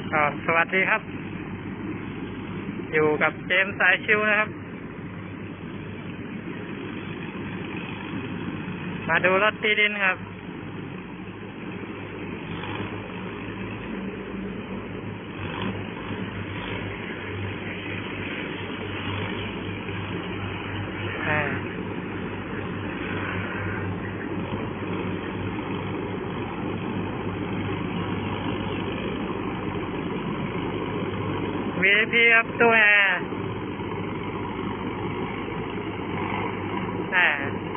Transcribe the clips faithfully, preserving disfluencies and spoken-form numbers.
ก็สวัสดีครับอยู่กับเจมส์สายชิวนะครับมาดูรถตีดินครับวี ไอ พี ครับตัวแอร์แต่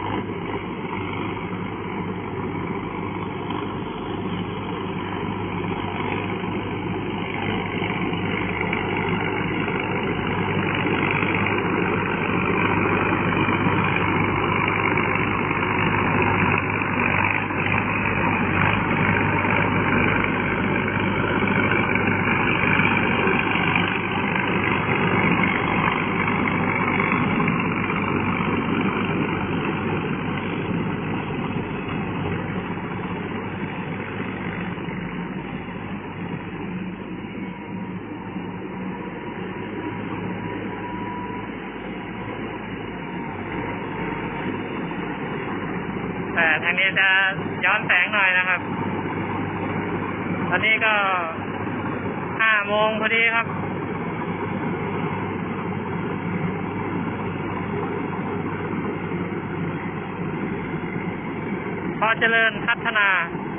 แต่ทางนี้จะย้อนแสงหน่อยนะครับตอนนี้ก็ห้าโมงพอดีครับพอเจริญพัฒนา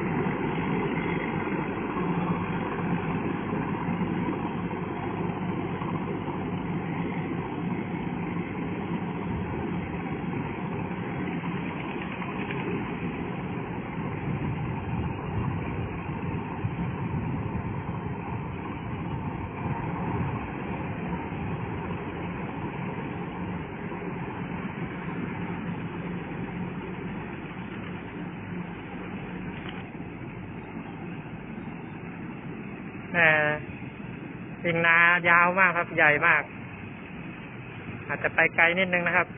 แต่สิ่งนายาวมากครับใหญ่มากอาจจะไปไกลนิดนึงนะครับ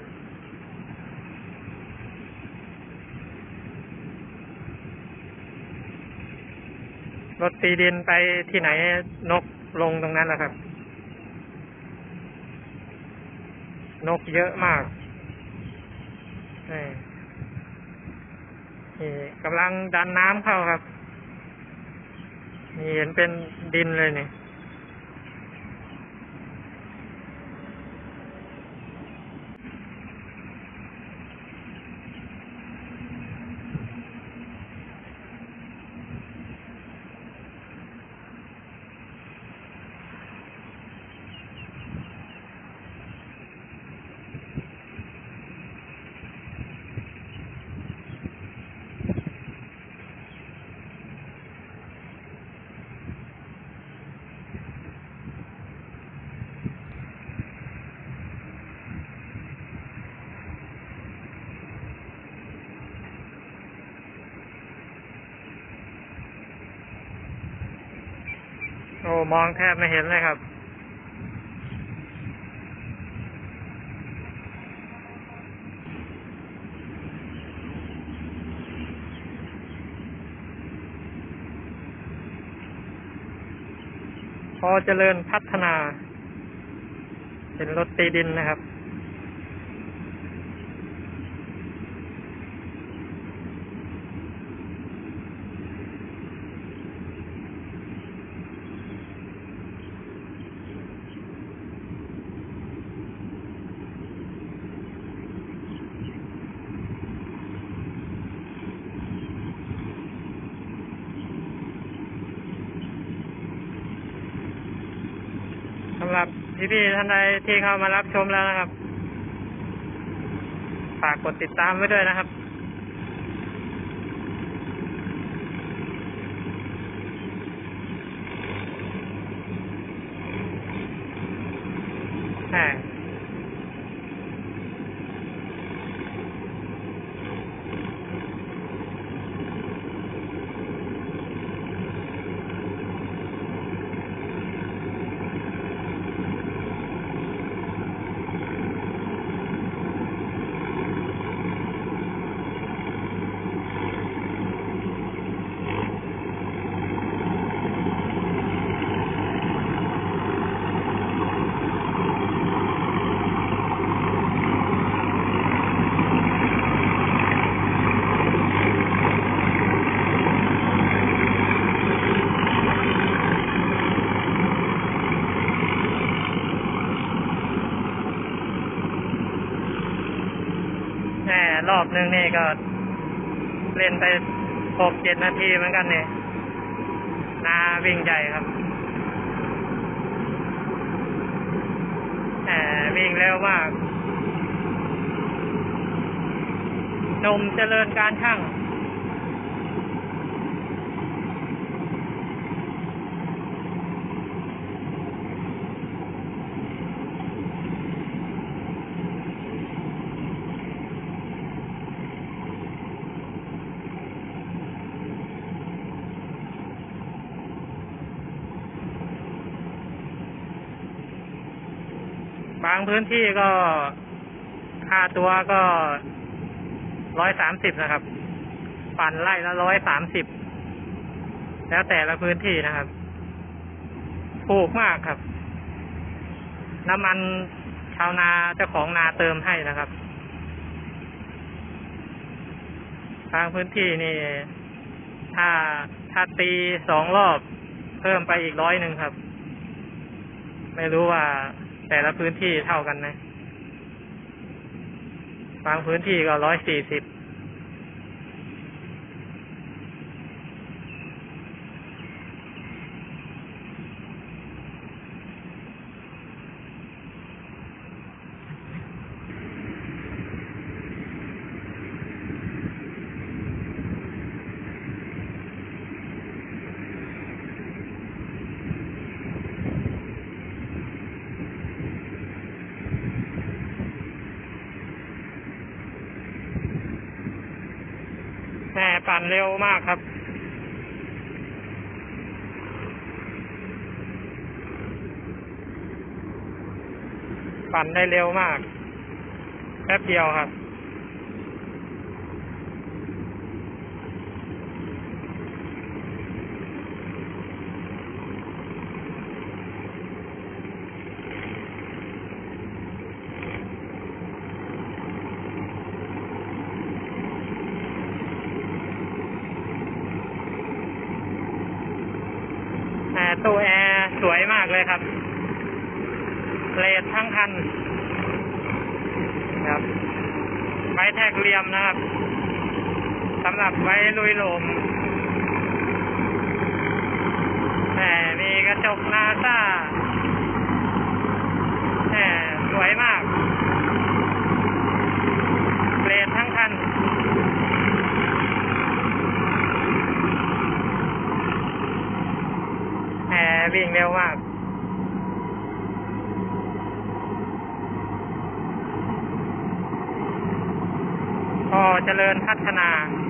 รถตีดินไปที่ไหนนกลงตรงนั้นแหละครับนกเยอะมากนี่นี่กำลังดันน้ำเข้าครับนี่เห็นเป็นดินเลยนี่โอ้มองแทบไม่เห็นเลยครับพอเจริญพัฒนาเป็นรถตีดินนะครับสำหรับพี่ๆท่านใดที่เข้ามารับชมแล้วนะครับฝากกดติดตามไว้ด้วยนะครับแหมรอบนึงนี่ก็เล่นไปหกเจ็ดนาทีเหมือนกันเนี่ยนาวิ่งใหญ่ครับแหมวิ่งเร็วมากหนุ่มเจริญการช่างบางพื้นที่ก็ค่าตัวก็ร้อยสามสิบนะครับปั่นไล่ละร้อยสามสิบแล้วแต่ละพื้นที่นะครับถูกมากครับน้ำมันชาวนาเจ้าของนาเติมให้นะครับบางพื้นที่นี่ถ้าถ้าตีสองรอบเพิ่มไปอีกร้อยหนึ่งครับไม่รู้ว่าแต่ละพื้นที่เท่ากันไหมบางพื้นที่ก็ร้อยสี่สิบแหมปั่นเร็วมากครับปั่นได้เร็วมากแป๊บเดียวครับตู้แอร์สวยมากเลยครับเลดทั้งคันครับไว้แท็กเหลี่ยมนะครับสำหรับไว้ลุยลมแหมมีกระจกนาซ่าแหมสวยมากเลดทั้งคันวิ่งเร็วมากพอเจริญพัฒนา